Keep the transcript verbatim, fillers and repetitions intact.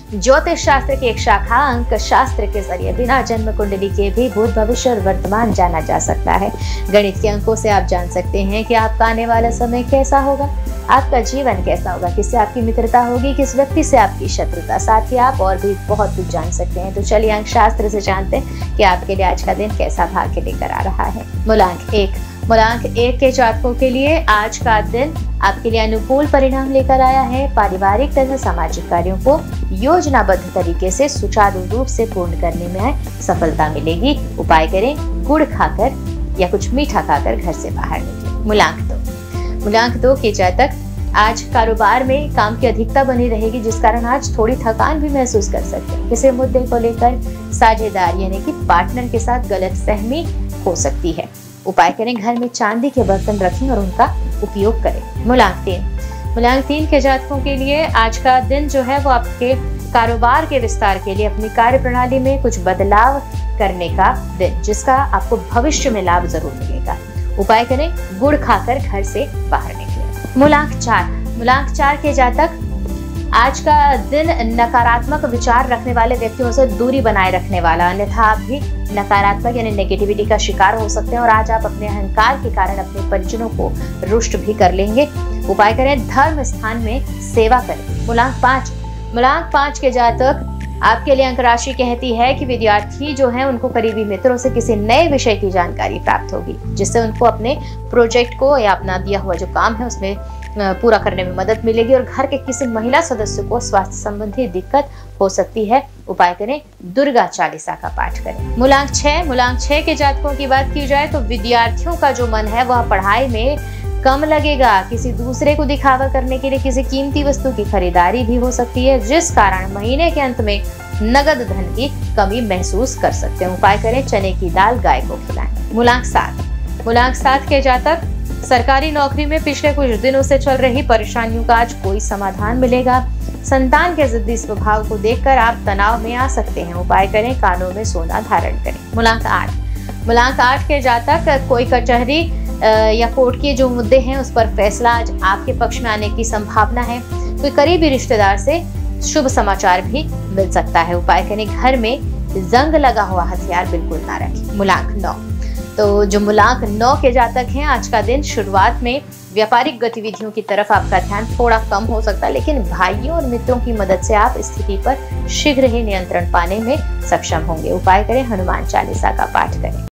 ज्योतिष शास्त्र की एक शाखा अंक शास्त्र के जरिए बिना जन्म कुंडली के भी भूत भविष्य और वर्तमान जाना जा सकता है। गणित के अंकों से आप जान सकते हैं कि आपका आने वाला समय कैसा होगा, आपका जीवन कैसा होगा, किससे आपकी मित्रता होगी, किस व्यक्ति से आपकी शत्रुता। साथ ही आप और भी बहुत कुछ जान सकते हैं। तो चलिए अंक शास्त्र से जानते हैं कि आपके लिए आज का दिन कैसा भाग्य लेकर आ रहा है। मूलांक एक मूलांक एक के जातकों के लिए आज का दिन आपके लिए अनुकूल परिणाम लेकर आया है। पारिवारिक तथा सामाजिक कार्यों को योजनाबद्ध तरीके से सुचारू रूप से पूर्ण करने में सफलता मिलेगी। उपाय करें, गुड़ खाकर या कुछ मीठा खाकर घर से बाहर निकलें। मूलांक दो मूलांक दो के जातक आज कारोबार में काम की अधिकता बनी रहेगी, जिस कारण आज थोड़ी थकान भी महसूस कर सकते हैं। किसी मुद्दे को लेकर साझेदार यानी कि पार्टनर के साथ गलतफहमी हो सकती है। उपाय करें, घर में चांदी के बर्तन रखें और उनका उपयोग करें। मूलांक तीन मूलांक तीन के जातकों के लिए आज का दिन जो है वो आपके कारोबार के विस्तार के लिए अपनी कार्य प्रणाली में कुछ बदलाव करने का दिन, जिसका आपको भविष्य में लाभ जरूर मिलेगा। उपाय करें, गुड़ खाकर घर से बाहर निकलें। मूलांक चार मूलांक चार के जातक आज का दिन नकारात्मक विचार रखने वाले व्यक्तियों से दूरी बनाए रखने वाला, अन्यथा आप भी नकारात्मक यानी नेगेटिविटी का शिकार हो सकते हैं और आज आप अपने अहंकार के कारण अपने परिजनों को रुष्ट भी कर लेंगे। उपाय करें, धर्म स्थान में सेवा करें। मूलांक पाँच मूलांक पाँच के जातक आपके लिए अंक राशि कहती है कि विद्यार्थी जो हैं उनको करीबी मित्रों से किसी नए विषय की जानकारी प्राप्त होगी, जिससे उनको अपने प्रोजेक्ट को या अपना दिया हुआ जो काम है उसमें पूरा करने में मदद मिलेगी और घर के किसी महिला सदस्य को स्वास्थ्य संबंधी दिक्कत हो सकती है। उपाय करें, दुर्गा चालीसा का पाठ करें। मूलांक छह मूलांक छह के जातकों की बात की जाए तो विद्यार्थियों का जो मन है वह पढ़ाई में कम लगेगा। किसी दूसरे को दिखावा करने के लिए किसी कीमती वस्तु की खरीदारी भी हो सकती है, जिस कारण महीने के अंत में नगद धन की कमी महसूस कर सकते हैं। उपाय करें, चने की दाल गाय को खिलाएं। मूलांक सात मूलांक सात के जातक सरकारी नौकरी में पिछले कुछ दिनों से चल रही परेशानियों का आज कोई समाधान मिलेगा। संतान के जिद्दी स्वभाव को देखकर आप तनाव में आ सकते हैं। उपाय करें, कानों में सोना धारण करें। मूलांक आठ मूलांक आठ के जातक कोई कचहरी या कोर्ट के जो मुद्दे हैं उस पर फैसला आज आपके पक्ष में आने की संभावना है। कोई करीबी रिश्तेदार से शुभ समाचार भी मिल सकता है। उपाय करें, घर में जंग लगा हुआ हथियार बिल्कुल ना रखें। मूलांक नौ तो जो मूलांक नौ के जातक हैं आज का दिन शुरुआत में व्यापारिक गतिविधियों की तरफ आपका ध्यान थोड़ा कम हो सकता है, लेकिन भाइयों और मित्रों की मदद से आप स्थिति पर शीघ्र ही नियंत्रण पाने में सक्षम होंगे। उपाय करें, हनुमान चालीसा का पाठ करें।